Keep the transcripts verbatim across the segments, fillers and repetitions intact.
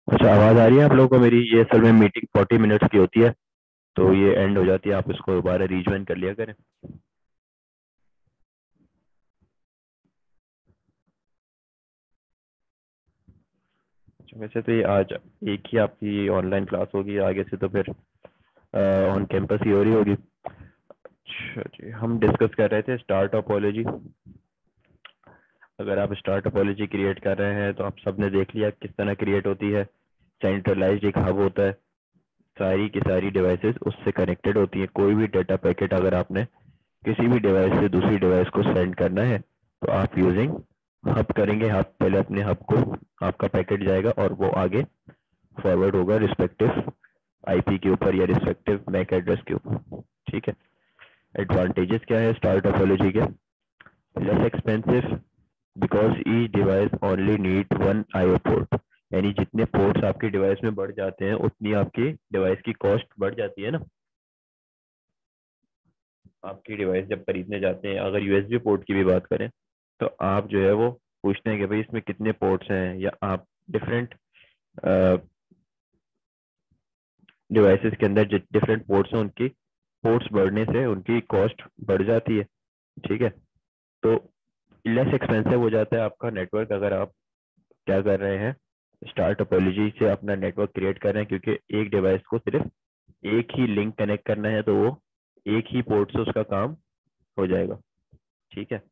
अच्छा, आवाज आ रही है आप लोगों को मेरी? ये असल में मीटिंग फोर्टी मिनट्स की होती है, तो ये एंड हो जाती है, आप इसको दोबारा रीज्वाइन कर लिया करें। अच्छा, वैसे तो ये आज एक ही आपकी ऑनलाइन क्लास होगी, आगे से तो फिर ऑन कैंपस ही हो रही होगी। अच्छा जी, हम डिस्कस कर रहे थे स्टार टोपोलॉजी। अगर आप स्टार टोपोलॉजी क्रिएट कर रहे हैं तो आप सबने देख लिया किस तरह क्रिएट होती है। सेंट्रलाइज्ड एक हब होता है, सारी की सारी डिवाइसेस उससे कनेक्टेड होती हैं। कोई भी डेटा पैकेट अगर आपने किसी भी डिवाइस से दूसरी डिवाइस को सेंड करना है तो आप यूजिंग हब करेंगे। हब पहले अपने हब को आपका पैकेट जाएगा और वो आगे फॉरवर्ड होगा रिस्पेक्टिव आईपी के ऊपर या रिस्पेक्टिव मैक एड्रेस के ऊपर। ठीक है। एडवांटेजेस क्या है स्टार टोपोलॉजी के? Less expensive because each device only need one IO port. यानी जितने पोर्ट्स आपकी डिवाइस में बढ़ जाते हैं उतनी आपकी डिवाइस की कॉस्ट बढ़ जाती है ना। आपकी डिवाइस जब खरीदने जाते हैं, अगर यूएसबी पोर्ट की भी बात करें, तो आप जो है वो पूछते हैं कि भाई इसमें कितने पोर्ट्स हैं, या आप डिफरेंट डिवाइसेस के अंदर जो डिफरेंट पोर्ट्स हैं उनकी पोर्ट्स बढ़ने से उनकी कॉस्ट बढ़ जाती है। ठीक है। तो लेस एक्सपेंसिव हो जाता है आपका नेटवर्क अगर आप क्या कर रहे हैं, स्टार टोपोलॉजी से अपना नेटवर्क क्रिएट कर रहे हैं, क्योंकि एक डिवाइस को सिर्फ एक ही लिंक कनेक्ट करना है तो वो एक ही पोर्ट से उसका काम हो जाएगा। ठीक है।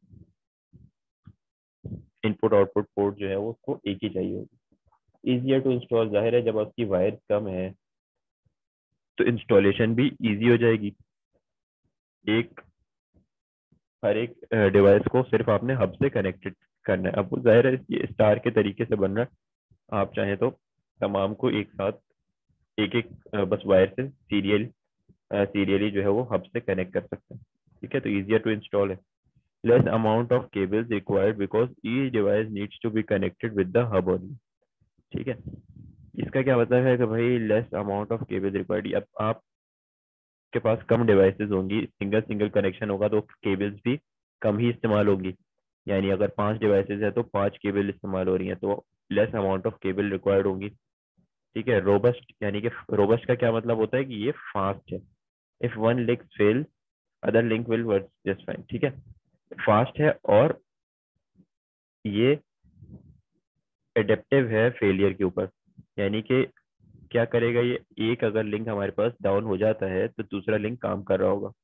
इनपुट आउटपुट पोर्ट जो है वो उसको एक ही चाहिए होगी। ईजियर टू इंस्टॉल, जाहिर है जब आपकी वायर कम है तो इंस्टॉलेशन भी इजी हो जाएगी। एक हर एक डिवाइस को सिर्फ आपने हब से कनेक्टेड करना है। अब वो जाहिर है ये स्टार के तरीके से बन रहा है, आप चाहें तो तमाम को एक साथ एक एक बस वायर से सीरियल सीरियली जो है वो हब से कनेक्ट कर सकते हैं। ठीक है, तो इजियर टू इंस्टॉल है। Less amount of cables required because each device needs to be connected with the hub only. ठीक है। इसका क्या मतलब है कि भाई less amount of cable required. अब आपके पास कम डिवाइसेस होंगी, सिंगल सिंगल कनेक्शन होगा तो केबल्स भी कम ही इस्तेमाल होंगी। यानी अगर पांच डिवाइसेस है तो पांच केबल इस्तेमाल हो रही हैं, तो less amount of cable required होंगी। ठीक है। रोबस्ट, यानी कि रोबस्ट का क्या मतलब होता है कि ये फास्ट है। If one link fail other link will work just fine. ठीक है। फास्ट है और ये एडेप्टिव है फेलियर के ऊपर। यानी कि क्या करेगा ये, एक अगर लिंक हमारे पास डाउन हो जाता है तो दूसरा लिंक काम कर रहा होगा।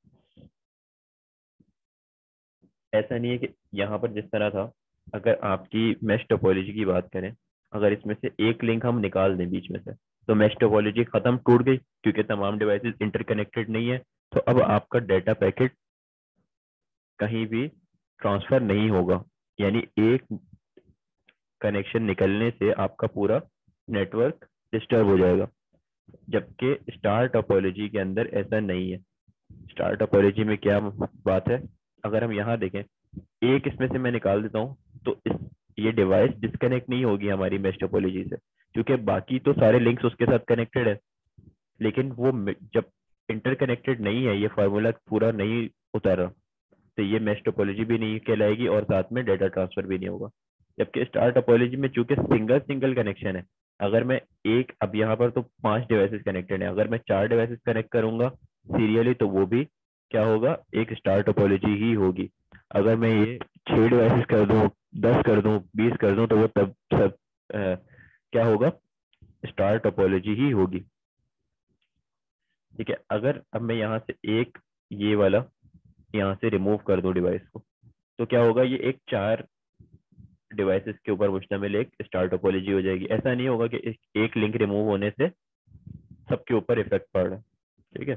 ऐसा नहीं है कि यहाँ पर जिस तरह था, अगर आपकी मैश टोपोलॉजी की बात करें, अगर इसमें से एक लिंक हम निकाल दें बीच में से तो मैश टोपोलॉजी खत्म, टूट गई, क्योंकि तमाम डिवाइसेस इंटरकनेक्टेड नहीं है। तो अब आपका डेटा पैकेट कहीं भी ट्रांसफर नहीं होगा। यानी एक कनेक्शन निकलने से आपका पूरा नेटवर्क डिस्टर्ब हो जाएगा, जबकि स्टार टोपोलॉजी के अंदर ऐसा नहीं है। स्टार टोपोलॉजी में क्या बात है, अगर हम यहाँ देखें, एक इसमें से मैं निकाल देता हूँ तो इस ये डिवाइस डिस्कनेक्ट नहीं होगी हमारी मैश टोपोलॉजी से, क्योंकि बाकी तो सारे लिंक्स उसके साथ कनेक्टेड है। लेकिन वो जब इंटरकनेक्टेड नहीं है, ये फार्मूला पूरा नहीं उतारा, तो ये मैश टोपोलॉजी भी नहीं कहलाएगी और साथ में डेटा ट्रांसफर भी नहीं होगा। जबकि स्टार टोपोलॉजी में चूंकि सिंगल सिंगल कनेक्शन है, अगर मैं एक, अब यहाँ पर तो पांच डिवाइसेस कनेक्टेड है, अगर मैं चार डिवाइसेस कनेक्ट करूंगा सीरियली तो वो भी क्या होगा, एक स्टार टोपोलॉजी ही होगी। अगर मैं ये छह डिवाइसेस कर दूं, दस कर दूं, बीस कर दूं, तो वो तब सब अ, क्या होगा, स्टार टोपोलॉजी ही होगी। ठीक है। अगर अब मैं यहाँ से एक ये वाला यहाँ से रिमूव कर दूं डिवाइस को, तो क्या होगा, ये एक चार डिवाइसेस के ऊपर मुश्तमिल एक स्टार टोपोलॉजी हो जाएगी। ऐसा नहीं होगा कि एक, एक लिंक रिमूव होने से सबके ऊपर इफेक्ट पड़ रहा है। ठीक है।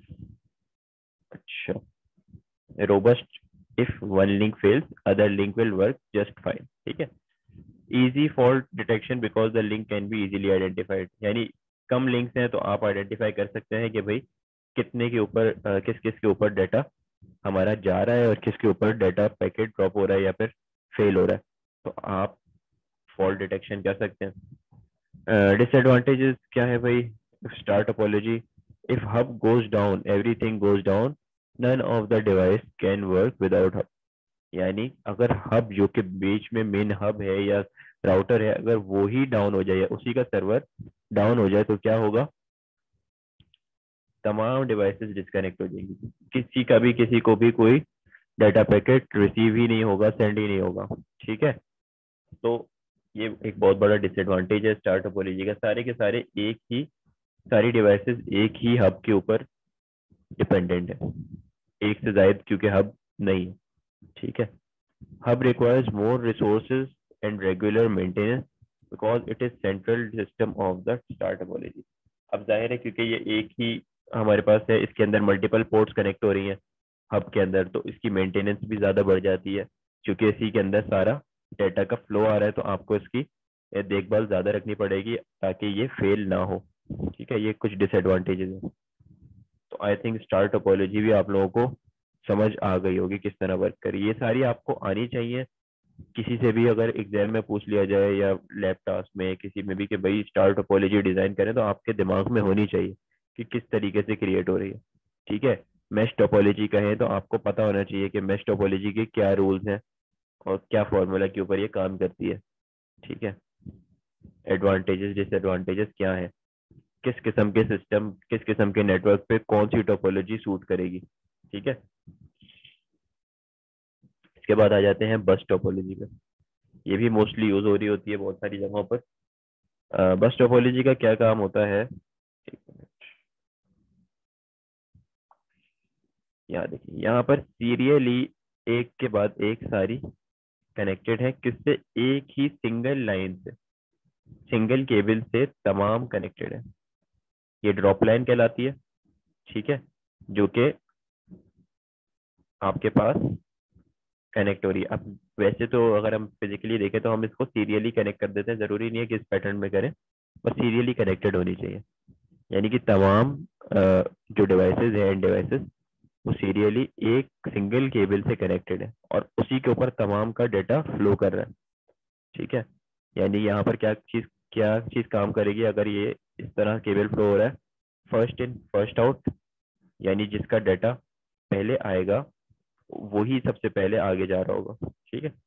अच्छा, robust, if one link fails other link will work just fine. ठीक है। Easy fault detection because the link can be easily identified. यानी कम लिंक्स हैं तो आप आइडेंटिफाई कर सकते हैं कि भाई कितने के ऊपर अ, किस किस के ऊपर डाटा हमारा जा रहा है और किसके ऊपर डाटा पैकेट ड्रॉप हो रहा है या फिर फेल हो रहा है। तो आप फॉल्ट डिटेक्शन कर सकते हैं। डिसएडवांटेजेस क्या है भाई, star topology, if hub goes down everything goes down, none of the device can work without hub. यानी अगर हब जो कि बीच में मेन हब है या राउटर है, अगर वो ही डाउन हो जाए या उसी का सर्वर डाउन हो जाए तो क्या होगा, तमाम डिवाइसेस डिस्कनेक्ट हो जाएंगी, किसी का भी किसी को भी कोई डाटा पैकेट रिसीव ही नहीं होगा, सेंड ही नहीं होगा। ठीक है, तो ये एक बहुत बड़ा डिसएडवांटेज है स्टार टोपोलॉजी का। सारे के सारे एक ही, सारी डिवाइसेस एक ही हब के ऊपर डिपेंडेंट है, एक से ज्यादा क्योंकि हब नहीं है। ठीक है, hub requires more resources and regular maintenance because it is central system of the star topology। अब जाहिर है क्योंकि ये एक ही हमारे पास है, इसके अंदर मल्टीपल पोर्ट्स कनेक्ट हो रही हैं हब के अंदर, तो इसकी मेंटेनेंस भी ज़्यादा बढ़ जाती है क्योंकि इसी के अंदर सारा डाटा का फ्लो आ रहा है, तो आपको इसकी ये देखभाल ज़्यादा रखनी पड़ेगी ताकि ये फेल ना हो। ठीक है, ये कुछ डिसएडवांटेजेस हैं। तो आई थिंक स्टार टोपोलॉजी भी आप लोगों को समझ आ गई होगी किस तरह वर्क करी, ये सारी आपको आनी चाहिए। किसी से भी अगर एग्जाम में पूछ लिया जाए या लैब टास्क में किसी में भी कि भाई स्टार टोपोलॉजी डिजाइन करें, तो आपके दिमाग में होनी चाहिए कि किस तरीके से क्रिएट हो रही है। ठीक है, मेश टोपोलॉजी कहें तो आपको पता होना चाहिए कि मेश टोपोलॉजी के क्या रूल्स हैं और क्या फॉर्मूला के ऊपर ये काम करती है। ठीक है, एडवांटेजेस डिसएडवांटेजेस क्या है, किस किस्म के सिस्टम किस किस्म के नेटवर्क पे कौन सी टोपोलॉजी सूट करेगी। ठीक है, इसके बाद आ जाते हैं बस टोपोलॉजी पे। ये भी मोस्टली यूज हो रही होती है बहुत सारी जगहों पर। अ, बस टोपोलॉजी का क्या काम होता है, एक मिनट, यहाँ देखिए, यहाँ पर सीरियली एक के बाद एक सारी कनेक्टेड है, किससे, एक ही सिंगल लाइन से, सिंगल केबल से तमाम कनेक्टेड है। ये ड्रॉप लाइन कहलाती है। ठीक है, जो कि आपके पास कनेक्ट हो रही है। अब वैसे तो अगर हम फिजिकली देखें तो हम इसको सीरियली कनेक्ट कर देते हैं, जरूरी नहीं है कि इस पैटर्न में करें, बस सीरियली कनेक्टेड होनी चाहिए। यानी कि तमाम अ, जो डिवाइसेस है एंड डिवाइसेस वो सीरियली एक सिंगल केबल से कनेक्टेड है और उसी के ऊपर तमाम का डेटा फ्लो कर रहा है। ठीक है, यानी यहाँ पर क्या चीज क्या चीज काम करेगी, अगर ये इस तरह केबल फ्लो हो रहा है, फर्स्ट इन फर्स्ट आउट, यानी जिसका डाटा पहले आएगा वही सबसे पहले आगे जा रहा होगा। ठीक है,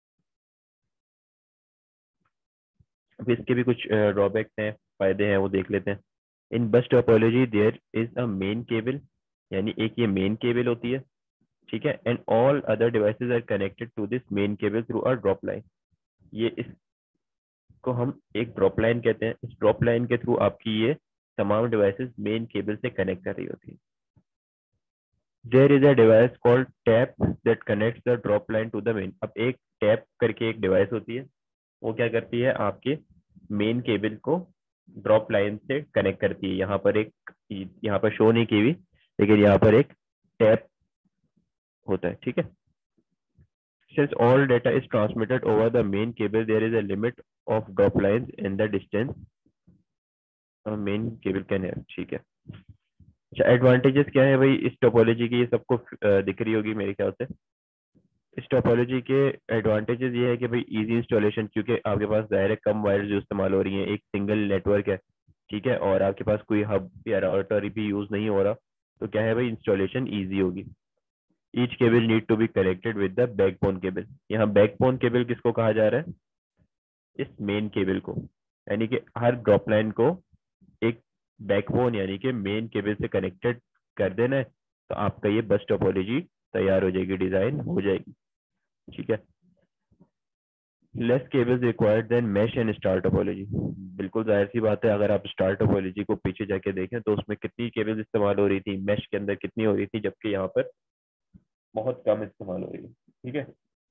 अब इसके भी कुछ ड्रॉबैक्स हैं, फायदे हैं, वो देख लेते हैं। In bus topology there is a main cable, यानी एक ये मेन केबल होती है। ठीक है, and all other devices are connected to this main cable through a drop line. ये इसको हम एक ड्रॉप लाइन कहते हैं, इस ड्रॉप लाइन के थ्रू आपकी ये तमाम डिवाइसेस मेन केबल से कनेक्ट कर रही होती है। There is a device called tap that connects the drop line to the main. अब एक टैप करके एक डिवाइस होती है, वो क्या करती है, आपके मेन केबल को ड्रॉप लाइन से कनेक्ट करती है। यहाँ पर एक, यहाँ पर शो नहीं की हुई, लेकिन यहाँ पर एक टैप होता है। ठीक है, since all data is transmitted over the main cable, there is a limit of drop lines in the distance a main cable can have। ठीक है, अच्छा एडवांटेजेस क्या है भाई इस टोपोलॉजी की, ये सबको अ, दिख रही होगी मेरे ख्याल से। इस टोपोलॉजी के एडवांटेजेस ये है कि भाई इजी इंस्टॉलेशन, क्योंकि आपके पास जाहिर है कम वायर्स जो इस्तेमाल हो रही हैं, एक सिंगल नेटवर्क है। ठीक है, और आपके पास कोई हब या राउटर भी यूज नहीं हो रहा, तो क्या है भाई, इंस्टॉलेशन ईजी होगी। Each cable need to be connected with the backbone cable. यहाँ बैकबोन केबल किसको कहा जा रहा है, इस मेन केबल को, यानी कि हर ड्रॉप लाइन को एक बैकबोन यानी कि मेन केबल से कनेक्टेड कर देना है, तो आपका ये बस टोपोलॉजी तैयार हो जाएगी, डिजाइन हो जाएगी। ठीक है, less cables required than mesh and star topology. बिल्कुल जाहिर सी बात है, अगर आप स्टार टोपोलॉजी को पीछे जाके देखें तो उसमें कितनी केबल्स इस्तेमाल हो रही थी, मैश के अंदर कितनी हो रही थी, जबकि यहाँ पर बहुत कम इस्तेमाल हो रही है। ठीक है,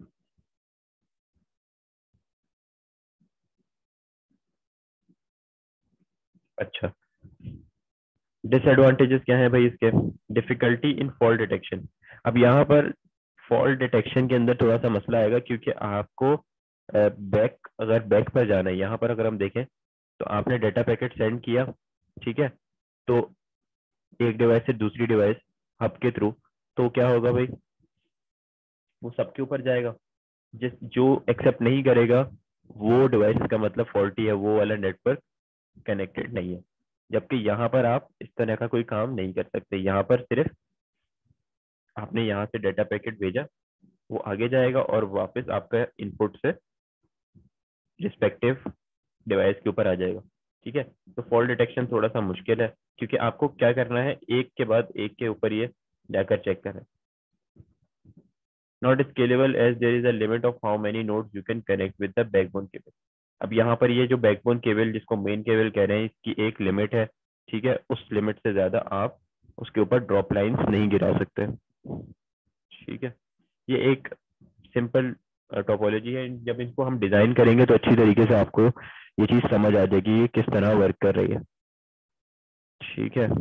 अच्छा डिसएडवांटेजेस क्या है भाई इसके, डिफिकल्टी इन फॉल्ट डिटेक्शन। अब यहाँ पर फॉल्ट डिटेक्शन के अंदर थोड़ा सा मसला आएगा, क्योंकि आपको बैक अगर बैक पर जाना है, यहाँ पर अगर हम देखें तो आपने डाटा पैकेट सेंड किया। ठीक है, तो एक डिवाइस से दूसरी डिवाइस हब के थ्रू, तो क्या होगा भाई, वो सबके ऊपर जाएगा, जिस जो एक्सेप्ट नहीं करेगा वो डिवाइस का मतलब फॉल्टी है, वो वाला नेटवर्क कनेक्टेड नहीं है। जबकि यहाँ पर आप इस तरह का कोई काम नहीं कर सकते, यहाँ पर सिर्फ आपने यहाँ से डाटा पैकेट भेजा, वो आगे जाएगा और वापस आपका इनपुट से रिस्पेक्टिव डिवाइस के ऊपर आ जाएगा। ठीक है, तो फॉल्ट डिटेक्शन थोड़ा सा मुश्किल है, क्योंकि आपको क्या करना है, एक के बाद एक के ऊपर ये जाकर चेक करना है। Not scalable as there is a limit of how many nodes you can connect with the backbone cable. अब यहाँ पर ये जो बैकबोन केबल जिसको मेन केबल कह रहे हैं, इसकी एक लिमिट है। ठीक है, उस लिमिट से ज्यादा आप उसके ऊपर ड्रॉप लाइंस नहीं गिरा सकते। ठीक है, ये एक सिंपल टोपोलॉजी है। जब इसको हम डिजाइन करेंगे तो अच्छी तरीके से आपको ये चीज समझ आ जाएगी ये किस तरह वर्क कर रही है। ठीक है,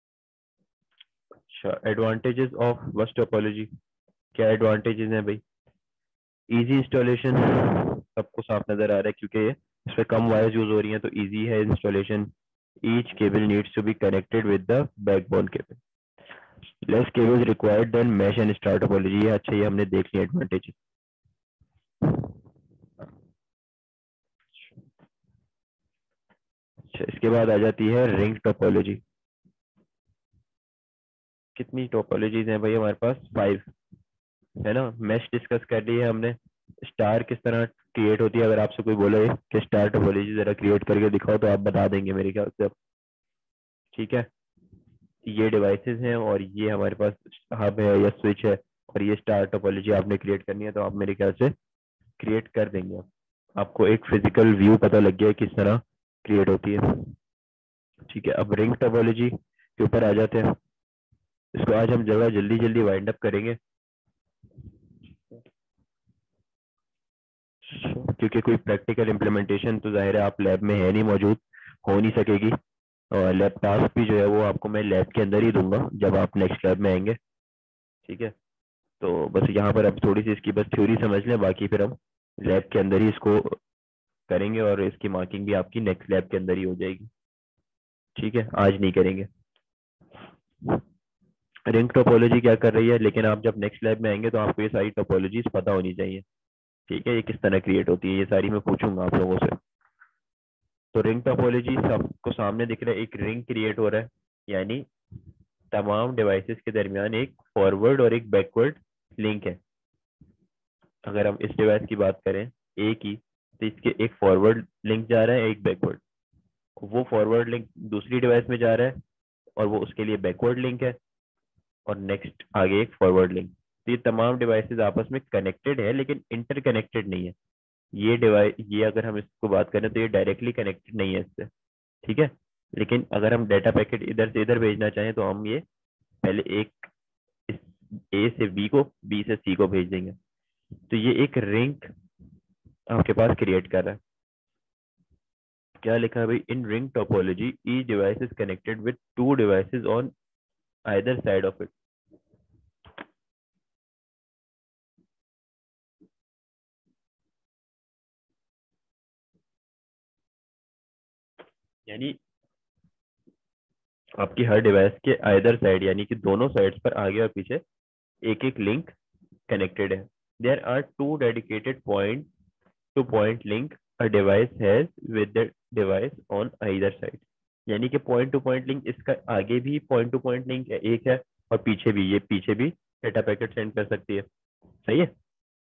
अच्छा, एडवांटेजेस ऑफ बस टोपोलॉजी, क्या एडवांटेजेस हैं भाई? इजी इंस्टॉलेशन, सबको साफ नजर आ रहा है क्योंकि ये इस पे कम वायर्स यूज हो रही हैं, तो इजी है installation. Each cable needs to be connected with the backbone cable, less cables required than mesh and star topology. ये अच्छा, ये हमने देख लिया एडवांटेज। अच्छा, इसके बाद आ जाती है रिंग टोपोलॉजी। कितनी टोपोलॉजीज हैं भाई हमारे पास? फाइव, है ना। मैश डिस्कस कर ली है हमने। स्टार किस तरह क्रिएट होती है, अगर आपसे कोई बोले कि स्टार टोपोलॉजी जरा क्रिएट करके दिखाओ तो आप बता देंगे मेरे ख्याल से। ठीक है, ये डिवाइसेस हैं और ये हमारे पास हब है या स्विच है, और ये स्टार टोपोलॉजी आपने क्रिएट करनी है तो आप मेरे ख्याल से क्रिएट कर देंगे। आपको एक फिजिकल व्यू पता लग गया है किस तरह क्रिएट होती है। ठीक है, अब रिंग टोपोलॉजी के ऊपर आ जाते हैं। इसको आज हम जगह जल्दी जल्दी वाइंड अप करेंगे, क्योंकि कोई प्रैक्टिकल इम्प्लीमेंटेशन तो जाहिर है आप लैब में है नहीं मौजूद, हो नहीं सकेगी। और लैब टास्क भी जो है वो आपको मैं लैब के अंदर ही दूंगा जब आप नेक्स्ट लैब में आएंगे। ठीक है, तो बस यहाँ पर अब थोड़ी सी इसकी बस थ्योरी समझ लें, बाकी फिर हम लैब के अंदर ही इसको करेंगे और इसकी मार्किंग भी आपकी नेक्स्ट लैब के अंदर ही हो जाएगी। ठीक है, आज नहीं करेंगे। रिंग टोपोलॉजी क्या कर रही है, लेकिन आप जब नेक्स्ट लैब में आएंगे तो आपको ये सारी टोपोलॉजीज पता होनी चाहिए। ठीक है, ये किस तरह क्रिएट होती है ये सारी मैं पूछूंगा आप लोगों से। तो रिंग टोपोलॉजी सबको सामने दिख रहा है, एक रिंग क्रिएट हो रहा है, यानी तमाम डिवाइसेस के दरमियान एक फॉरवर्ड और एक बैकवर्ड लिंक है। अगर हम इस डिवाइस की बात करें ए की, तो इसके एक फॉरवर्ड लिंक जा रहा है, एक बैकवर्ड। वो फॉरवर्ड लिंक दूसरी डिवाइस में जा रहा है और वो उसके लिए बैकवर्ड लिंक है, और नेक्स्ट आगे एक फॉरवर्ड लिंक। तो ये तमाम डिवाइसेस आपस में कनेक्टेड है लेकिन इंटरकनेक्टेड नहीं है। ये डिवाइस, ये अगर हम इसको बात करें तो ये डायरेक्टली कनेक्टेड नहीं है इससे। ठीक है, लेकिन अगर हम डाटा पैकेट इधर से इधर भेजना चाहें तो हम ये पहले एक इस ए से बी को, बी से सी को भेज देंगे। तो ये एक रिंग आपके पास क्रिएट कर रहा है। क्या लिखा है भाई? In ring topology each device is connected with two devices on either side of it. यानी आपकी हर डिवाइस के आइदर साइड, यानी कि दोनों साइड्स पर आगे और पीछे एक एक लिंक कनेक्टेड है। There are two dedicated point to point link a device has with the device on either side. यानी कि पॉइंट टू पॉइंट लिंक, इसका आगे भी पॉइंट टू पॉइंट लिंक है, एक है, और पीछे भी, ये पीछे भी डेटा पैकेट सेंड कर सकती है। सही है,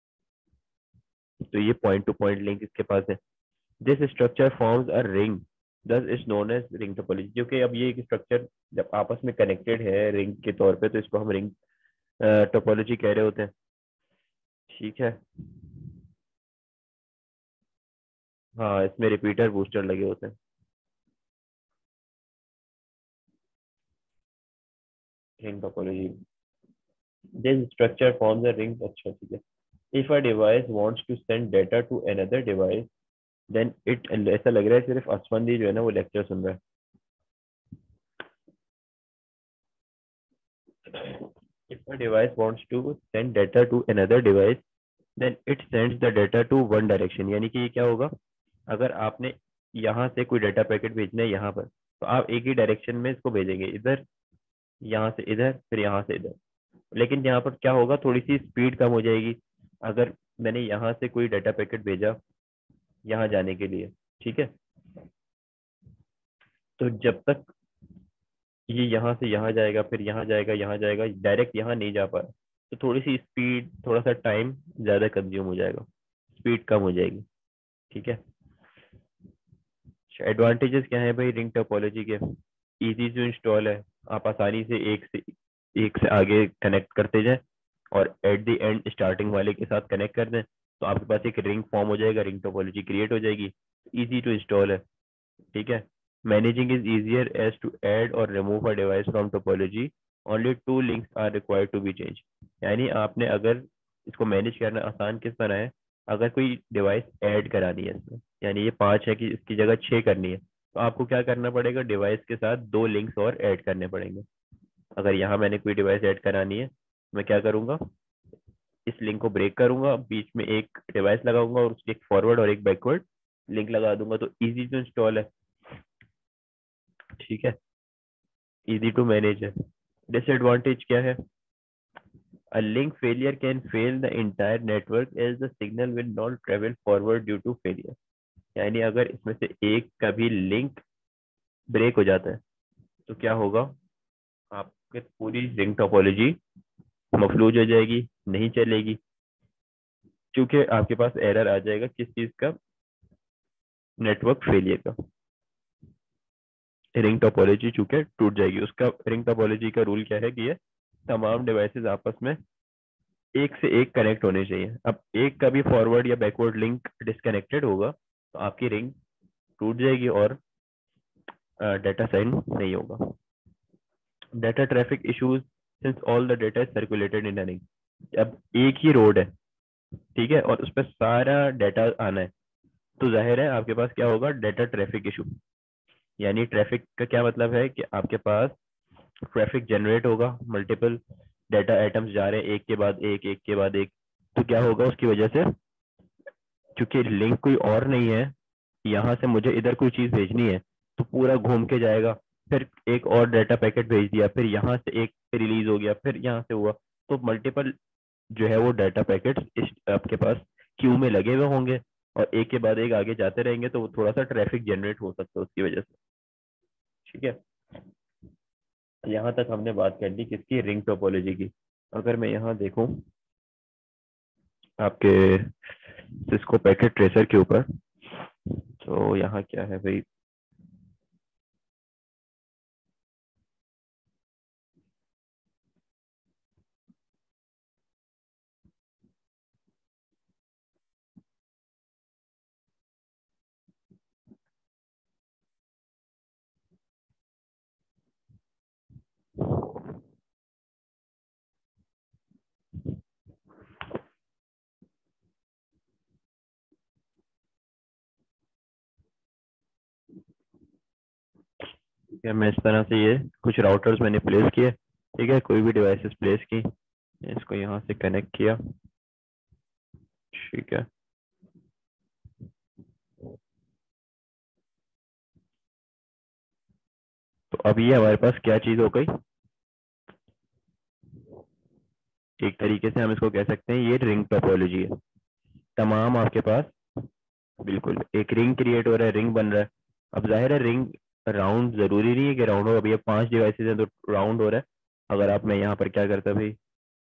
तो ये पॉइंट टू पॉइंट लिंक इसके पास है। This structure forms a ring, this is known as ring topology. क्योंकि अब ये स्ट्रक्चर जब आपस में कनेक्टेड है रिंग के तौर पे, तो इसको हम रिंग टोपोलॉजी कह रहे होते हैं। ठीक है, हाँ, इसमें रिपीटर बूस्टर लगे होते हैं। Ring topology, this structure forms a ring. अच्छा, ठीक है। If a device wants to send data to another device then it, ऐसा लग रहा है सिर्फ असफंदी जो है ना वो लेक्चर सुन रहा है। If a device wants to send data to another device, then it sends the data to one direction। यानी कि ये क्या होगा, अगर आपने यहाँ से कोई डाटा पैकेट भेजना है यहाँ पर, तो आप एक ही डायरेक्शन में इसको भेजेंगे, इधर, यहाँ से इधर, फिर यहाँ से इधर। लेकिन यहाँ पर क्या होगा, थोड़ी सी स्पीड कम हो जाएगी। अगर मैंने यहाँ से कोई डाटा पैकेट भेजा यहाँ जाने के लिए, ठीक है, तो जब तक ये यहाँ से यहाँ जाएगा, फिर यहाँ जाएगा, यहाँ जाएगा, डायरेक्ट यहाँ नहीं जा पा रहा, तो थोड़ी सी स्पीड, थोड़ा सा टाइम ज्यादा कंज्यूम हो जाएगा, स्पीड कम हो जाएगी। ठीक है, एडवांटेजेस क्या है भाई रिंग टोपोलॉजी के? इजी टू इंस्टॉल है, आप आसानी से एक से एक से आगे कनेक्ट करते जाए और एट द एंड स्टार्टिंग वाले के साथ कनेक्ट कर दें तो आपके पास एक रिंग फॉर्म हो जाएगा, रिंग टोपोलॉजी क्रिएट हो जाएगी। इजी टू इंस्टॉल है, ठीक है। Managing is easier as to add or remove a device from topology. Only two links are required to be changed. यानी आपने अगर इसको मैनेज करना आसान किस तरह है, अगर कोई डिवाइस ऐड करानी है इसमें, यानी ये पांच है कि इसकी जगह छह करनी है, तो आपको क्या करना पड़ेगा, डिवाइस के साथ दो लिंक्स और ऐड करने पड़ेंगे। अगर यहाँ मैंने कोई डिवाइस ऐड करानी है, मैं क्या करूंगा, इस लिंक को ब्रेक करूंगा, बीच में एक डिवाइस लगाऊंगा और उसकी एक फॉरवर्ड और एक बैकवर्ड लिंक लगा दूंगा, तो इजी टू इंस्टॉल है, ठीक है, इजी टू मैनेज है। डिसएडवांटेज क्या है? A link failure can fail the entire network as the signal will not travel forward due to failure. यानी अगर इसमें से एक का भी लिंक ब्रेक हो जाता है तो क्या होगा, आपकी पूरी रिंग टोपोलॉजी मफलूज हो जाएगी, नहीं चलेगी, क्योंकि आपके पास एरर आ जाएगा किस चीज का, नेटवर्क फेलियर का। रिंग टोपोलॉजी चूंकि टूट जाएगी, उसका रिंग टोपोलॉजी का रूल क्या है कि ये तमाम डिवाइसेस आपस में एक से एक कनेक्ट होने चाहिए। अब एक का भी फॉरवर्ड या बैकवर्ड लिंक डिस्कनेक्टेड होगा तो आपकी रिंग टूट जाएगी और डाटा सेंड नहीं होगा। Data traffic issues since all the data is circulated in ring. अब एक ही रोड है, ठीक है, और उस पर सारा डाटा आना है, तो जाहिर है आपके पास क्या होगा, डाटा ट्रैफिक इशू। यानी ट्रैफिक का क्या मतलब है कि आपके पास ट्रैफिक जनरेट होगा, मल्टीपल डाटा आइटम्स जा रहे हैं एक के बाद एक, एक के बाद एक, तो क्या होगा उसकी वजह से, क्योंकि लिंक कोई और नहीं है, यहाँ से मुझे इधर कोई चीज भेजनी है तो पूरा घूम के जाएगा, फिर एक और डाटा पैकेट भेज दिया, फिर यहाँ से एक रिलीज हो गया, फिर यहाँ से हुआ, तो मल्टीपल जो है वो डाटा पैकेट इस आपके पास क्यू में लगे हुए होंगे और एक के बाद एक आगे जाते रहेंगे, तो वो थोड़ा सा ट्रैफिक जनरेट हो सकता है उसकी वजह से, ठीक है। यहाँ तक हमने बात कर ली किसकी, रिंग टोपोलॉजी की। अगर मैं यहाँ देखूं आपके सिस्को पैकेट ट्रेसर के ऊपर, तो यहाँ क्या है भाई, ठीक है, मैं इस तरह से ये कुछ राउटर्स मैंने प्लेस किए, ठीक है, कोई भी डिवाइसेस प्लेस की, इसको यहाँ से कनेक्ट किया, ठीक है। तो अब ये हमारे पास क्या चीज हो गई, एक तरीके से हम इसको कह सकते हैं ये रिंग टोपोलॉजी है। तमाम आपके पास बिल्कुल एक रिंग क्रिएट हो रहा है, रिंग बन रहा है। अब जाहिर है रिंग राउंड जरूरी नहीं है कि राउंड हो, अभी ये पांच डिवाइसेस हैं तो राउंड हो रहा है। अगर आप, मैं यहाँ पर क्या करता भाई,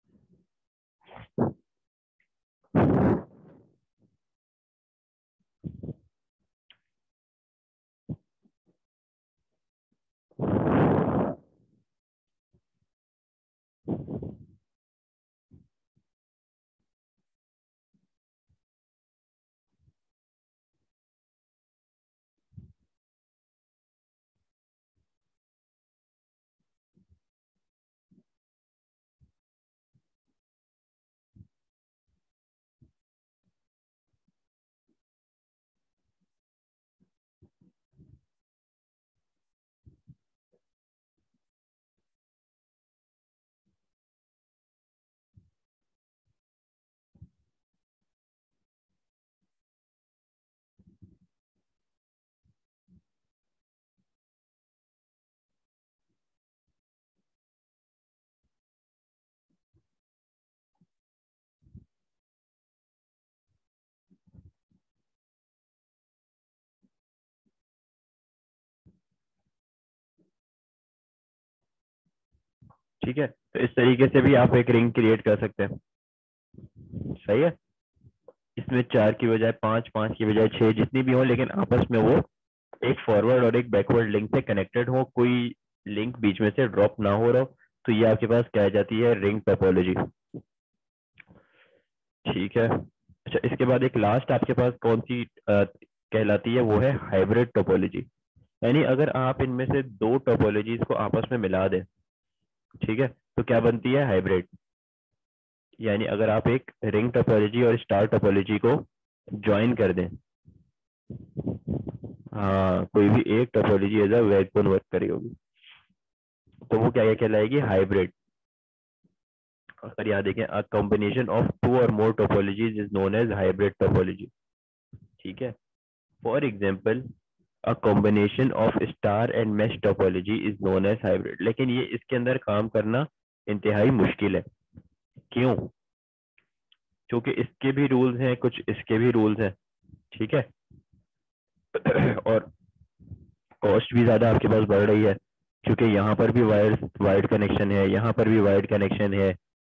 ठीक है, तो इस तरीके से भी आप एक रिंग क्रिएट कर सकते हैं, सही है। इसमें चार की बजाय पांच, पांच की बजाय छह, जितनी भी हो, लेकिन आपस में वो एक फॉरवर्ड और एक बैकवर्ड लिंक से कनेक्टेड हो, कोई लिंक बीच में से ड्रॉप ना हो रहा हो, तो ये आपके पास क्या आ जाती है, रिंग टोपोलॉजी। ठीक है। अच्छा, इसके बाद एक लास्ट आपके पास कौन सी अ, कहलाती है, वो है हाइब्रिड टोपोलॉजी। यानी अगर आप इनमें से दो टोपोलॉजीज को आपस में मिला दें, ठीक है, तो क्या बनती है, हाइब्रिड। यानी अगर आप एक रिंग टोपोलॉजी और स्टार टोपोलॉजी को ज्वाइन कर दें, हाँ, कोई भी एक topology as a backbone work करी होगी, तो वो क्या क्या कहलाएगी, हाइब्रिड। अगर यहाँ देखें, अ combination of two or more topologies is known as hybrid topology. ठीक है। For example, a combination of star and mesh topology is known as hybrid. लेकिन ये इसके अंदर काम करना इंतहाई मुश्किल है। क्यों? क्योंकि इसके भी रूल्स हैं, कुछ इसके भी रूल्स हैं। ठीक है। और कॉस्ट भी ज्यादा आपके पास बढ़ रही है, क्योंकि यहाँ पर भी वायर वायर्ड कनेक्शन है, यहाँ पर भी वायर्ड कनेक्शन है,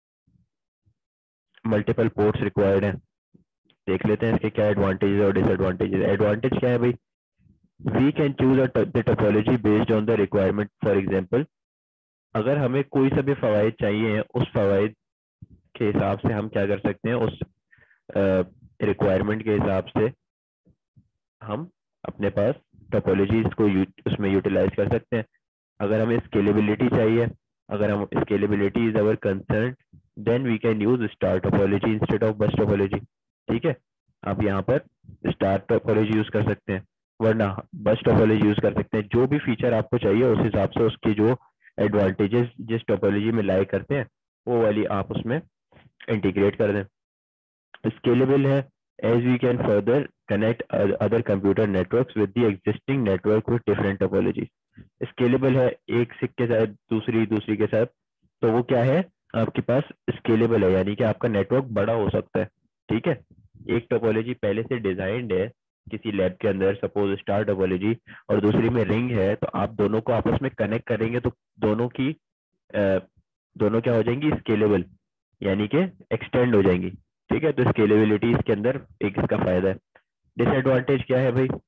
मल्टीपल पोर्ट्स रिक्वायर्ड हैं। देख लेते हैं इसके क्या एडवांटेजेस और डिसएडवांटेजेस। एडवांटेज क्या है भाई, we can choose the topology based on the requirement. For example, अगर हमें कोई सा भी फवाइद चाहिए, उस फवाइद के हिसाब से हम क्या कर सकते हैं, उस रिक्वायरमेंट के हिसाब से हम अपने पास टोपोलॉजीज को यू, उसमें यूटिलाइज कर सकते हैं। अगर हमें स्केलेबिलिटी चाहिए, अगर हम scalability is our concern, then we can use star topology instead of bus topology. ठीक है। आप यहाँ पर स्टार टोपोलॉजी यूज कर सकते हैं, वरना बस टोपोलॉजी यूज कर सकते हैं। जो भी फीचर आपको चाहिए उस हिसाब से उसकी जो एडवांटेजेस जिस टोपोलॉजी में लाई करते हैं, वो वाली आप उसमें इंटीग्रेट कर दें। स्केलेबल है, as we can further connect oth- other computer networks with the existing network with different topologies। Scalable है, एक सिक के साथ दूसरी दूसरी के साथ, तो वो क्या है, आपके पास स्केलेबल है, यानी कि आपका नेटवर्क बड़ा हो सकता है। ठीक है। एक टोपोलॉजी पहले से डिजाइंड है किसी लैब के अंदर, सपोज स्टार टोपोलॉजी, और दूसरी में रिंग है, तो आप दोनों को आपस में कनेक्ट करेंगे तो दोनों की अ, दोनों क्या हो जाएंगी, स्केलेबल, यानी कि एक्सटेंड हो जाएंगी। ठीक है। तो स्केलेबिलिटी इसके अंदर एक इसका फायदा है। डिसएडवांटेज क्या है भाई,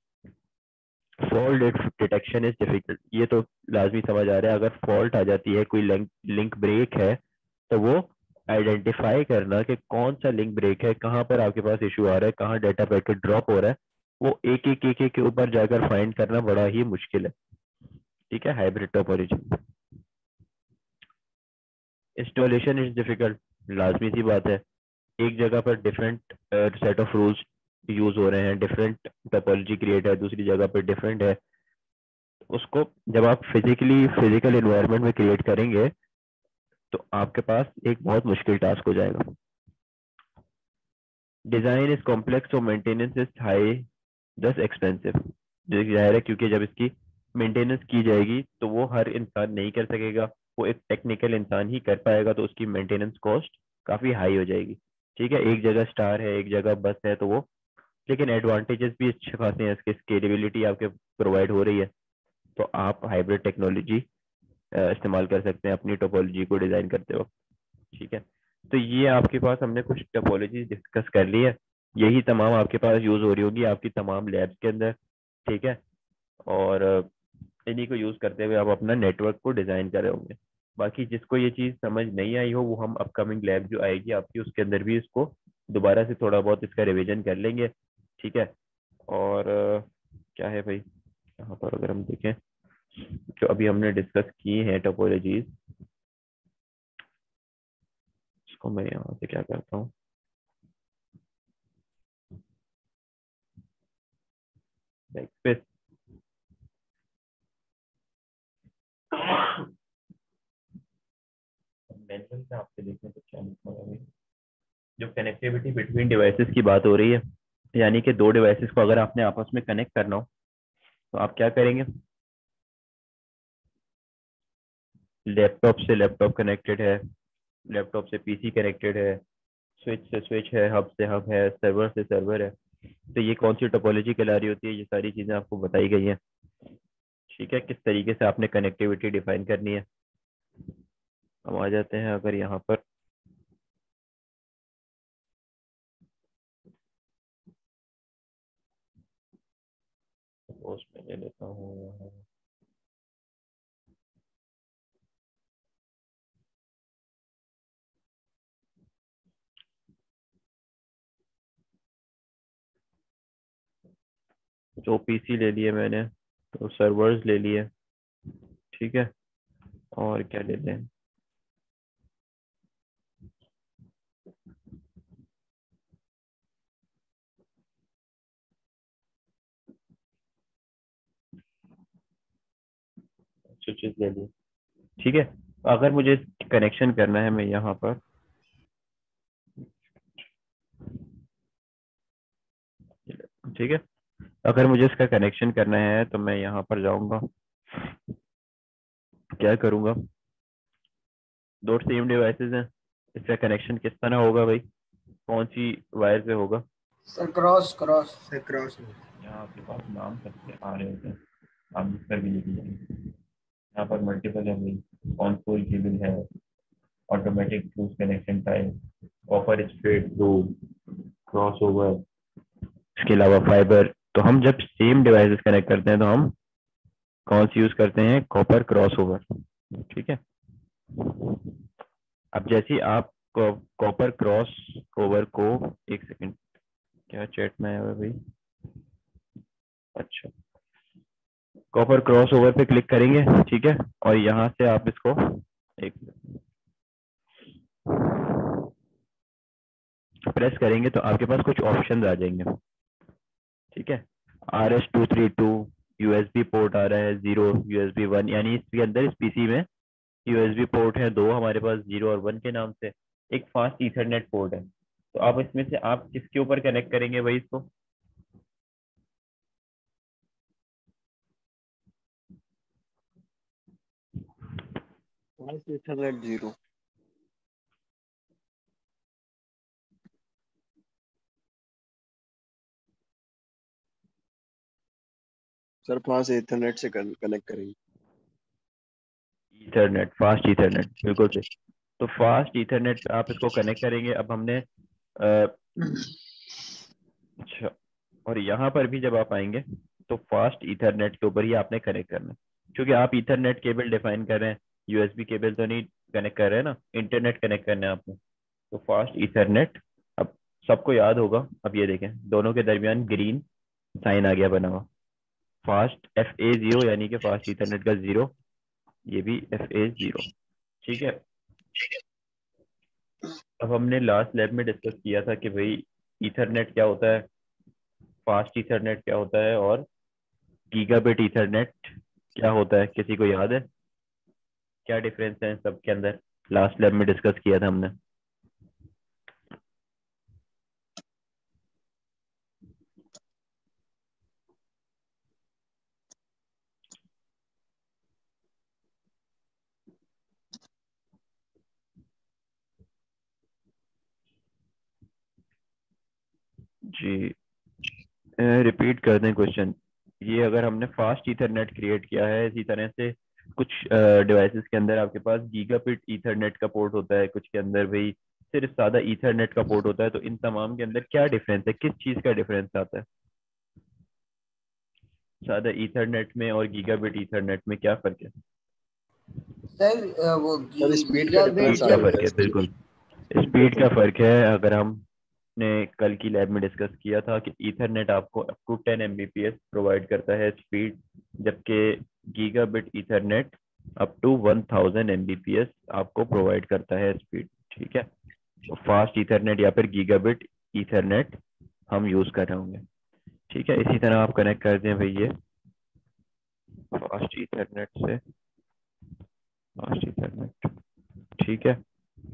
फॉल्ट डिटेक्शन इज डिफिकल्ट। ये तो लाजमी समझ आ रहा है, अगर फॉल्ट आ जाती है, कोई लिंक लिंक ब्रेक है, तो वो आइडेंटिफाई करना कि कौन सा लिंक ब्रेक है, कहाँ पर आपके पास इशू आ रहा है, कहाँ डेटा पैकेट ड्रॉप हो रहा है, वो एक एक एक एक के ऊपर जाकर फाइंड करना बड़ा ही मुश्किल है। ठीक है। Hybrid topology, installation is difficult, लाजमी सी बात है। एक जगह पर different set of rules use हो रहे हैं, डिफरेंट टोपोलॉजी क्रिएट है, दूसरी जगह पर डिफरेंट है। उसको जब आप फिजिकली फिजिकल एनवायरनमेंट में क्रिएट करेंगे, तो आपके पास एक बहुत मुश्किल टास्क हो जाएगा। डिजाइन इज कॉम्प्लेक्स और maintenance is high, this expensive. जाहिर है, क्योंकि जब इसकी मेंटेनेंस की जाएगी तो वो हर इंसान नहीं कर सकेगा, वो एक टेक्निकल इंसान ही कर पाएगा, तो उसकी मेंटेनेंस कॉस्ट काफी हाई हो जाएगी। ठीक है। एक जगह स्टार है, एक जगह बस है, तो वो, लेकिन एडवांटेजेस भी अच्छे खासे हैं, इसके स्केलेबिलिटी आपके प्रोवाइड हो रही है, तो आप हाइब्रिड टेक्नोलॉजी इस्तेमाल कर सकते हैं अपनी टोपोलॉजी को डिजाइन करते वक्त। ठीक है। तो ये आपके पास हमने कुछ टोपोलॉजी डिस्कस कर ली है, यही तमाम आपके पास यूज हो रही होगी आपकी तमाम लैब्स के अंदर। ठीक है। और अ, इन्हीं को यूज करते हुए आप अपना नेटवर्क को डिजाइन कर रहे होंगे। बाकी जिसको ये चीज समझ नहीं आई हो, वो हम अपकमिंग लैब जो आएगी आपकी, उसके अंदर भी इसको दोबारा से थोड़ा बहुत इसका रिवीजन कर लेंगे। ठीक है। और अ, क्या है भाई, यहाँ पर अगर हम देखें, जो अभी हमने डिस्कस की है टोपोलॉजीज, इसको मैं यहाँ से क्या करता हूँ, बैक मैनुअल से आपसे देखने को क्या लिखा हुआ है। जो कनेक्टिविटी बिटवीन डिवाइसेस की बात हो रही है, यानी कि दो डिवाइसेस को अगर आपने आपस में कनेक्ट करना हो, तो आप क्या करेंगे, लैपटॉप से लैपटॉप कनेक्टेड है, लैपटॉप से पीसी कनेक्टेड है, स्विच से स्विच है, हब से हब है, सर्वर से सर्वर है। तो ये कौन सी टोपोलॉजी कहला रही होती है, ये सारी चीजें आपको बताई गई हैं। ठीक है। किस तरीके से आपने कनेक्टिविटी डिफाइन करनी है। हम आ जाते हैं अगर यहाँ पर, सपोज ले लेता हूँ। तो पीसी ले लिए मैंने, तो सर्वर्स ले लिए, ठीक है। और क्या लेते हैं, स्विचेस ले लिए, ठीक है। अगर मुझे कनेक्शन करना है, मैं यहाँ पर, ठीक है, अगर मुझे इसका कनेक्शन करना है तो मैं यहाँ पर जाऊंगा, क्या करूंगा, दो सेम डिवाइसेस हैं, इसका कनेक्शन किस तरह होगा भाई, कौन सी वायर से होगा? Sir cross cross sir cross. यहाँ आपके पास नाम सबसे आ रहे होते हैं, आप जिस पर भी लिख लीजिए। यहाँ पर मल्टीपल है भाई, कॉन्सोल केबल है, ऑटोमेटिक क्रूज connection type, copper straight to cross over, इसके अलावा फाइबर। तो हम जब सेम डिवाइसेस कनेक्ट करते हैं तो हम कौन सी यूज करते हैं, कॉपर क्रॉस ओवर, ठीक है। अब जैसे ही आप कॉपर क्रॉस ओवर को, एक सेकंड, क्या चैट में आया हुआ है भाई, अच्छा, कॉपर क्रॉस ओवर पे क्लिक करेंगे, ठीक है, और यहाँ से आप इसको, एक प्रेस करेंगे तो आपके पास कुछ ऑप्शन आ जाएंगे, ठीक है। R S two three two USB port आ रहा है, जीरो यूएसबी वन, यानी इसके अंदर, इस पीसी में यूएसबी पोर्ट है दो हमारे पास, जीरो और वन के नाम से। एक फास्ट ईथरनेट पोर्ट है, तो आप इसमें से आप किसके ऊपर कनेक्ट करेंगे भाई इसको? Fast ethernet zero. Sir fast ethernet से कनेक्ट करेंगे। ईथरनेट, फास्ट ईथरनेट, बिल्कुल सही। तो फास्ट ईथरनेट पे आप इसको कनेक्ट करेंगे। अब हमने अ, अच्छा, और यहाँ पर भी जब आप आएंगे तो फास्ट ईथरनेट के ऊपर ही आपने कनेक्ट करना है, क्योंकि आप ईथरनेट केबल डिफाइन कर रहे हैं, यूएसबी केबल तो नहीं कनेक्ट कर रहे हैं ना, इंटरनेट कनेक्ट करना है आपने। तो फास्ट ईथरनेट, अब सबको याद होगा, अब ये देखें दोनों के दरमियान ग्रीन साइन आ गया बना हुआ, फास्ट एफ ए जीरो, यानी कि फास्ट ईथरनेट का जीरो, ये भी एफ ए जीरो, ठीक है। अब हमने लास्ट लैब में डिस्कस किया था कि भाई ईथरनेट क्या होता है, फास्ट ईथरनेट क्या होता है, और गीगाबिट ईथरनेट क्या होता है, किसी को याद है क्या डिफरेंस है इन सब के अंदर? लास्ट लैब में डिस्कस किया था हमने। जी, रिपीट कर दें क्वेश्चन। ये अगर हमने फास्ट ईथरनेट क्रिएट किया है, इसी तरह से कुछ डिवाइसेस के अंदर आपके पास गीगाबिट ईथरनेट का पोर्ट होता है, कुछ के अंदर भाई सिर्फ सादा ईथरनेट का पोर्ट होता है। तो इन तमाम के अंदर क्या डिफरेंस है, किस चीज का डिफरेंस आता है? सादा ईथरनेट में और गीगाबिट ईथरनेट में क्या फर्क है? सर अ, वो सर स्पीड का गीगाबिट डिफरेंस स्पीड आ का जब जाता फर्क है है, इसमें। बिल्कुल, स्पीड का फर्क है। अगर हमने कल की लैब में डिस्कस किया था कि ईथरनेट आपको up to ten Mbps provide करता है स्पीड, जबकि gigabit ethernet up to one thousand Mbps आपको प्रोवाइड करता है स्पीड, ठीक है। तो फास्ट ईथरनेट या फिर गीगाबिट ईथरनेट हम यूज कर रहे होंगे, ठीक है। इसी तरह आप कनेक्ट कर दें भाई ये फास्ट ईथरनेट से, फास्ट ईथरनेट, ठीक है।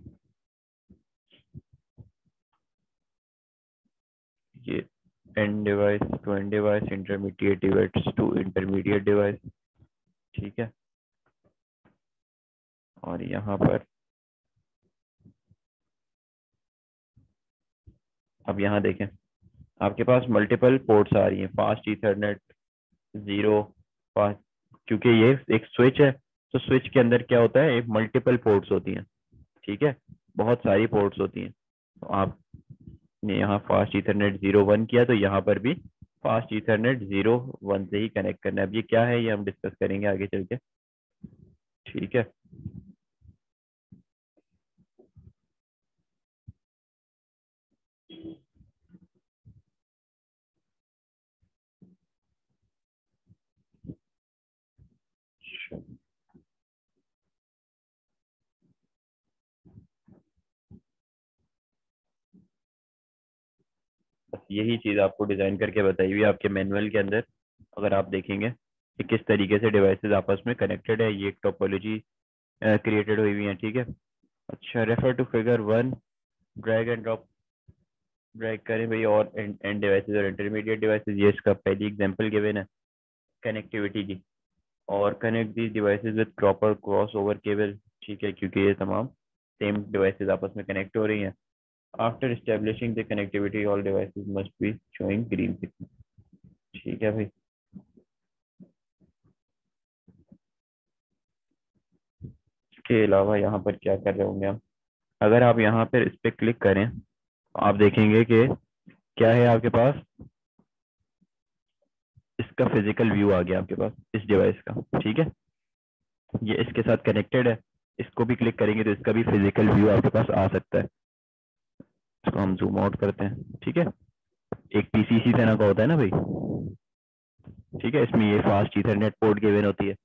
ये end device to end device, intermediate device to intermediate device, ठीक है। और यहाँ पर अब यहाँ देखें, आपके पास मल्टीपल पोर्ट्स आ रही हैं, फास्ट ईथरनेट जीरो, फास्ट, क्योंकि ये एक स्विच है, तो स्विच के अंदर क्या होता है, एक मल्टीपल पोर्ट्स होती हैं, ठीक है, बहुत सारी पोर्ट्स होती हैं। तो आपने यहाँ फास्ट ईथरनेट जीरो वन किया तो यहाँ पर भी फास्ट ईथरनेट जीरो वन से ही कनेक्ट करना है। अब ये क्या है ये हम डिस्कस करेंगे आगे चल के, ठीक है। बस यही चीज़ आपको डिज़ाइन करके बताई हुई है आपके मैनुअल के अंदर। अगर आप देखेंगे कि किस तरीके से डिवाइसेस आपस में कनेक्टेड है, ये एक टोपोलॉजी क्रिएटेड हुई हुई है, ठीक है। अच्छा, refer to figure one, drag and drop drag करें भाई, और एंड डिवाइसेस और इंटरमीडिएट डिवाइसेस, ये इसका पहली एग्जांपल गिवन है कनेक्टिविटी की। और connect the devices with proper cross over cable, ठीक है, क्योंकि ये तमाम सेम डिवाइसेस आपस में कनेक्ट हो रही हैं। After establishing the connectivity all devices must be showing green signal, ठीक है भाई। इसके अलावा यहाँ पर क्या कर रहे होंगे हम, अगर आप यहाँ पर इस पर क्लिक करें तो आप देखेंगे कि क्या है आपके पास, इसका फिजिकल व्यू आ गया आपके पास इस डिवाइस का, ठीक है। ये इसके साथ कनेक्टेड है, इसको भी क्लिक करेंगे तो इसका भी फिजिकल व्यू आपके पास आ सकता है। इसको हम जूम आउट करते हैं, ठीक है। एक पीसी इसी तरह का होता है ना भाई, ठीक है, इसमें ये फास्ट ईथरनेट पोर्ट गिवन होती है।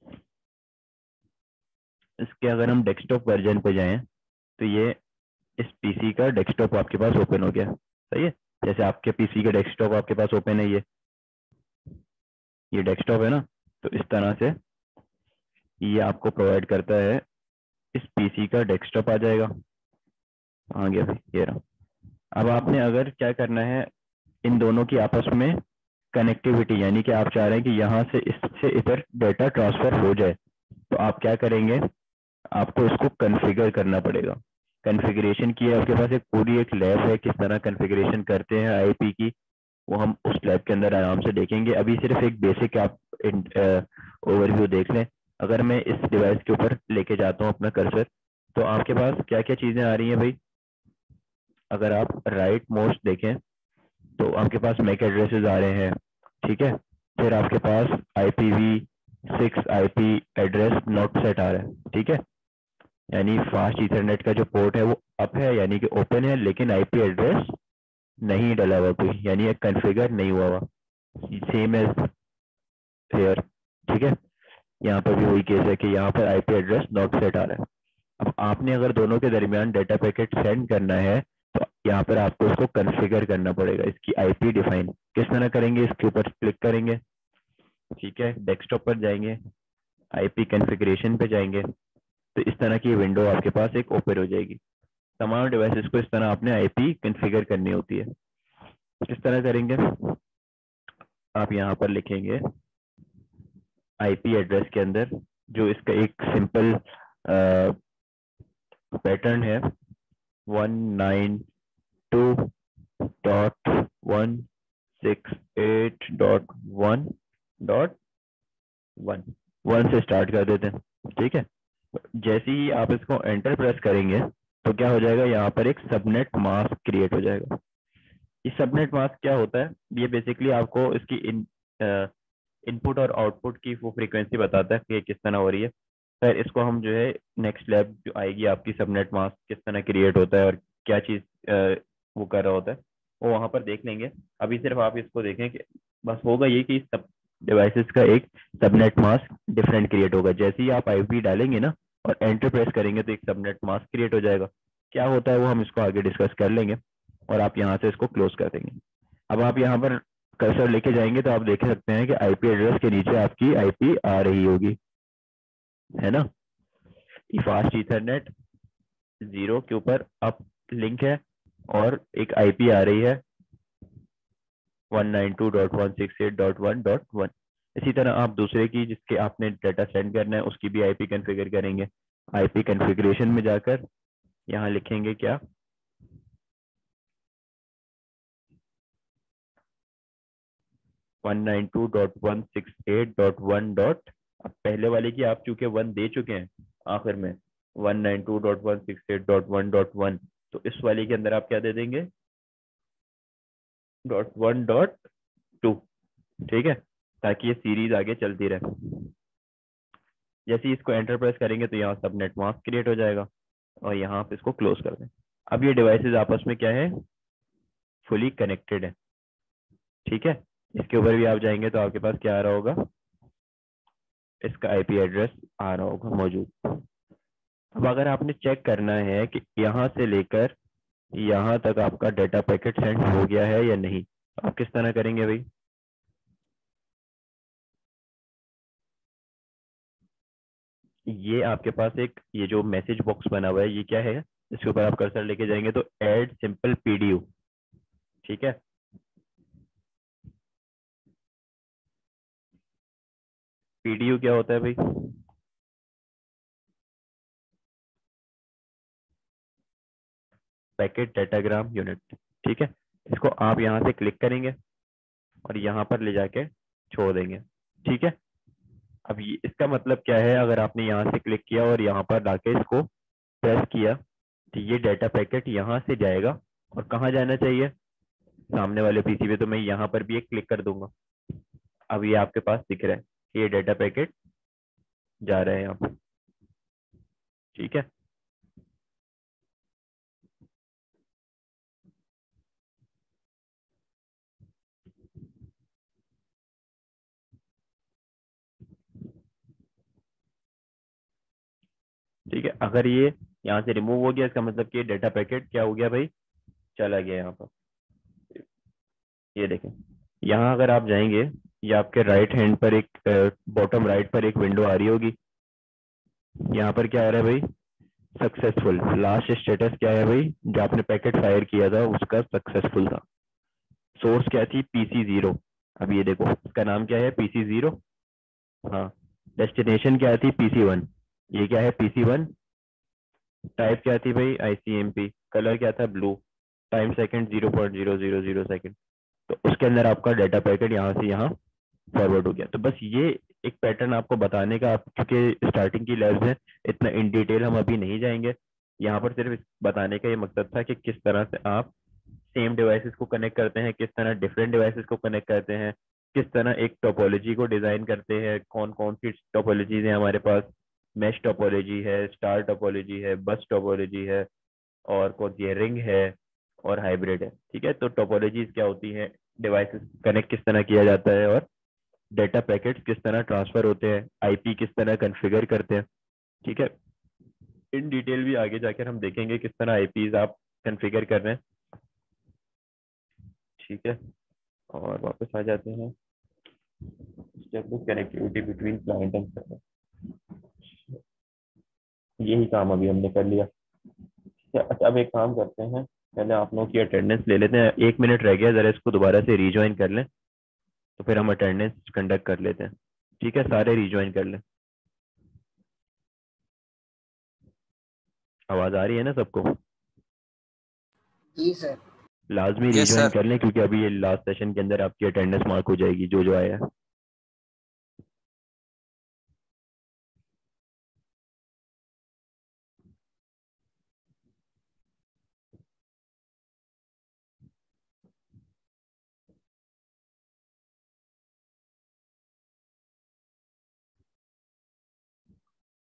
इसके अगर हम डेस्कटॉप वर्जन पे जाएं तो ये इस पीसी का डेस्कटॉप आपके पास ओपन हो गया, सही है। जैसे आपके पीसी का डेस्कटॉप आपके पास ओपन है, ये ये डेस्कटॉप है ना, तो इस तरह से ये आपको प्रोवाइड करता है, इस पीसी का डेस्कटॉप आ जाएगा। आ गया भाई, ये रहा। अब आपने अगर क्या करना है, इन दोनों की आपस में कनेक्टिविटी, यानी कि आप चाह रहे हैं कि यहाँ से इससे इधर डेटा ट्रांसफर हो जाए, तो आप क्या करेंगे, आपको इसको कॉन्फ़िगर करना पड़ेगा। कॉन्फ़िगरेशन की है आपके पास एक पूरी एक लैब है, किस तरह कॉन्फ़िगरेशन करते हैं आईपी की, वो हम उस लैब के अंदर आराम से देखेंगे। अभी सिर्फ एक बेसिक आप ओवरव्यू देख लें। अगर मैं इस डिवाइस के ऊपर लेके जाता हूँ अपना कर्सर, तो आपके पास क्या क्या चीज़ें आ रही हैं भाई। अगर आप राइट मोस्ट देखें तो आपके पास मैक एड्रेसेस आ रहे हैं, ठीक है। फिर आपके पास I P V six I P address not set आ रहा है, ठीक है। यानी फास्ट ईथरनेट का जो पोर्ट है वो अप है, यानी कि ओपन है, लेकिन आईपी एड्रेस नहीं डला हुआ कोई, यानी एक कॉन्फ़िगर नहीं हुआ हुआ, सेम एज हेयर, ठीक है। यहाँ पर भी वही केस है कि यहाँ पर आईपी एड्रेस नॉट सेट आ रहा है। अब आपने अगर दोनों के दरमियान डेटा पैकेट सेंड करना है तो यहाँ पर आपको इसको कॉन्फ़िगर करना पड़ेगा। इसकी आईपी डिफाइन किस तरह करेंगे, इसके ऊपर क्लिक करेंगे, ठीक है, डेस्कटॉप पर जाएंगे, आईपी कॉन्फ़िगरेशन पे जाएंगे, तो इस तरह की विंडो आपके पास एक ओपन हो जाएगी। तमाम डिवाइसेस को इस तरह आपने आईपी कॉन्फ़िगर करनी होती है। किस तरह करेंगे, आप यहाँ पर लिखेंगे आईपी एड्रेस के अंदर, जो इसका एक सिंपल पैटर्न है, one nine two dot one six eight dot one dot one, one से स्टार्ट कर देते हैं, ठीक है। जैसे ही आप इसको एंटर प्रेस करेंगे तो क्या हो जाएगा, यहाँ पर एक सबनेट मास्क क्रिएट हो जाएगा। ये सबनेट मास्क क्या होता है, ये बेसिकली आपको इसकी इन इनपुट और आउटपुट की वो फ्रीक्वेंसी बताता है कि किस तरह हो रही है। फिर इसको हम जो है नेक्स्ट लैब जो आएगी आपकी, सबनेट मास्क किस तरह क्रिएट होता है और क्या चीज़ वो कर रहा होता है, वो वहाँ पर देख लेंगे। अभी सिर्फ आप इसको देखें कि बस होगा ये कि सब डिवाइसेस का एक सबनेट मास्क डिफरेंट क्रिएट होगा। जैसे ही आप आईपी डालेंगे ना और एंटर प्रेस करेंगे तो एक सबनेट मास्क क्रिएट हो जाएगा। क्या होता है वो हम इसको आगे डिस्कस कर लेंगे, और आप यहाँ से इसको क्लोज कर देंगे। अब आप यहाँ पर कर्सर लेके जाएंगे तो आप देख सकते हैं कि आईपी एड्रेस के नीचे आपकी आईपी आ रही होगी, है ना। फास्ट ईथरनेट जीरो के ऊपर अप लिंक है और एक आईपी आ रही है one nine two dot one six eight dot one dot one. इसी तरह आप दूसरे की जिसके आपने डाटा सेंड करना है उसकी भी आईपी कॉन्फ़िगर करेंगे। आईपी कॉन्फ़िगरेशन में जाकर यहाँ लिखेंगे क्या, one nine two dot one six eight dot one dot, अब पहले वाले की आप चूंकि वन दे चुके हैं आखिर में, one nine two dot one six eight dot one dot one, तो इस वाले के अंदर आप क्या दे देंगे, डॉट वन डॉट टू, ठीक है, ताकि ये सीरीज आगे चलती रहे। जैसे ही इसको एंटर प्रेस करेंगे तो यहाँ सबनेट मास्क क्रिएट हो जाएगा और यहाँ पे इसको क्लोज कर दें। अब ये डिवाइसेस आपस में क्या है, फुली कनेक्टेड है, ठीक है। इसके ऊपर भी आप जाएंगे तो आपके पास क्या आ रहा होगा, इसका आईपी एड्रेस आ रहा होगा मौजूद। अब अगर आपने चेक करना है कि यहाँ से लेकर यहाँ तक आपका डाटा पैकेट सेंड हो गया है या नहीं, तो आप किस तरह करेंगे भाई, ये आपके पास एक ये जो मैसेज बॉक्स बना हुआ है ये क्या है, इसके ऊपर आप कर्सर लेके जाएंगे तो ऐड सिंपल पीडीयू, ठीक है। पीडीयू क्या होता है भाई, पैकेट डाटाग्राम यूनिट, ठीक है। इसको आप यहाँ से क्लिक करेंगे और यहाँ पर ले जाके छोड़ देंगे, ठीक है। अब ये इसका मतलब क्या है, अगर आपने यहाँ से क्लिक किया और यहाँ पर लाके इसको प्रेस किया तो ये डाटा पैकेट यहाँ से जाएगा और कहाँ जाना चाहिए, सामने वाले पीसी पे। तो मैं यहाँ पर भी एक क्लिक कर दूंगा, अब ये आपके पास दिख रहा है कि ये डाटा पैकेट जा रहा है यहाँ पर, ठीक है। ठीक है, अगर ये यहाँ से रिमूव हो गया इसका मतलब कि डाटा पैकेट क्या हो गया भाई, चला गया यहाँ पर। ये देखें, यहाँ अगर आप जाएंगे, ये आपके राइट हैंड पर एक बॉटम राइट पर एक विंडो आ रही होगी, यहाँ पर क्या आ रहा है भाई, सक्सेसफुल। लास्ट स्टेटस क्या है भाई, जो आपने पैकेट फायर किया था उसका सक्सेसफुल था। सोर्स क्या थी, पीसी जीरो। अब ये देखो इसका नाम क्या है, पीसी जीरो, हाँ। डेस्टिनेशन क्या थी, पीसी वन, ये क्या है, पीसी वन। टाइप क्या थी भाई, आईसीएमपी। कलर क्या था, blue. Time second zero point zero zero zero second. तो उसके अंदर आपका डाटा पैकेट यहाँ से यहाँ फॉरवर्ड हो गया। तो बस ये एक पैटर्न आपको बताने का, आप क्योंकि स्टार्टिंग की लैब्स है, इतना इन डिटेल हम अभी नहीं जाएंगे। यहाँ पर सिर्फ इस बताने का ये मकसद था कि किस तरह से आप सेम डिवाइसेस को कनेक्ट करते हैं, किस तरह डिफरेंट डिवाइसेस को कनेक्ट करते हैं, किस तरह एक टोपोलॉजी को डिजाइन करते हैं, कौन कौन सी टोपोलॉजीज हैं हमारे पास। मैश टोपोलॉजी है, स्टार टोपोलॉजी है, बस टोपोलॉजी है, और कौन सी है, रिंग है, और हाइब्रिड है, ठीक है। तो टोपोलॉजीज क्या होती है, डिवाइसेस कनेक्ट किस तरह किया जाता है, और डेटा पैकेट्स किस तरह ट्रांसफर होते हैं, आईपी किस तरह कॉन्फ़िगर करते हैं, ठीक है। इन डिटेल भी आगे जाकर हम देखेंगे किस तरह आईपीज आप कॉन्फ़िगर कर रहे हैं, ठीक है। और वापस आ जाते हैं, connectivity between client and server, यही काम अभी हमने कर लिया। अच्छा, अब एक काम करते हैं, पहले आप लोगों की अटेंडेंस ले लेते हैं। एक मिनट रह गया, जरा इसको दोबारा से रिज्वाइन कर लें तो फिर हम अटेंडेंस कंडक्ट कर लेते हैं, ठीक है। सारे रिज्वाइन कर लें, आवाज आ रही है ना सबको, जी सर। लाजमी यस रिज्वाइन सर। कर लें क्योंकि अभी ये लास्ट सेशन के अंदर आपकी अटेंडेंस मार्क हो जाएगी जो जो आया है।